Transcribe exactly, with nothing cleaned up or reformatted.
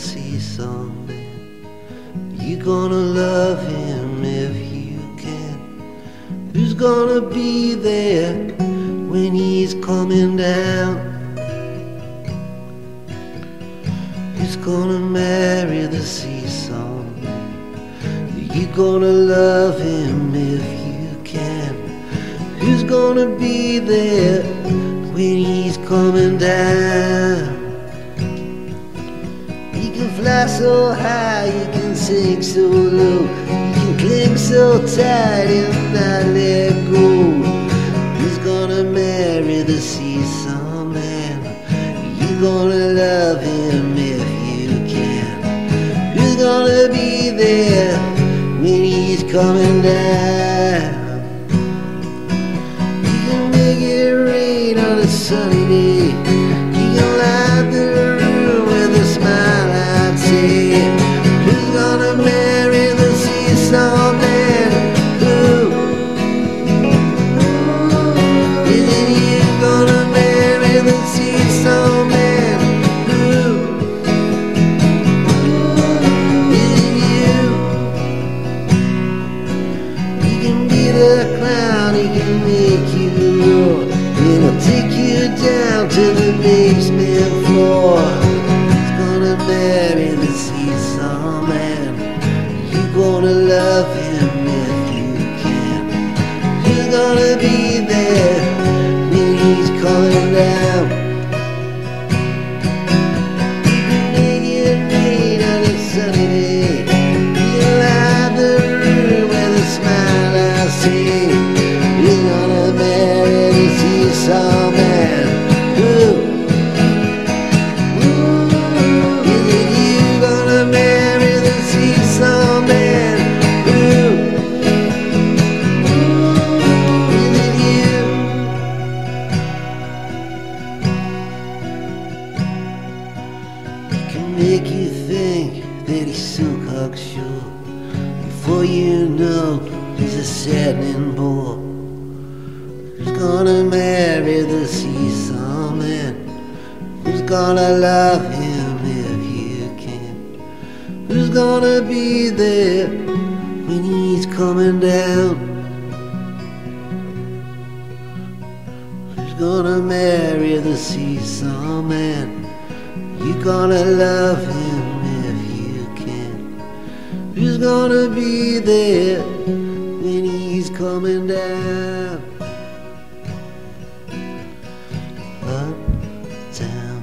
seesaw man. You gonna love him if you can. Who's gonna be there when he's coming down? Who's gonna marry the seesaw man? You gonna love him if you can. Who's gonna be there when he's coming down? You can fly so high, you can sink so low, you can cling so tight and not let go. Who's gonna marry the seesaw man? You gonna love him if you can. Who's gonna be there when he's coming down? You can make it rain on a sunny day, you can light the room with a smile. I'd say, who's gonna marry the seesaw man? Who? Is it you gonna marry the seesaw man? Who? Is it you? He can be the clown, he can make you roar, and he'll take you down to the basement floor. He's gonna marry the seesaw man. You gonna love him if you can. He's gonna be there when he's coming down. You can make it rain on a sunny day, you can light the room with a smile. I say, you're gonna marry the seesaw man. Who? Is it you gonna marry the seesaw man? Who? Is it you? He can make you think that he's so cocksure. Before you know, he's a saddening bore. Who's gonna marry the seesaw man? Who's gonna love him if you can? Who's gonna be there when he's coming down? Who's gonna marry the seesaw man? You gonna love him if you can. Who's gonna be there when he's coming down? Uptown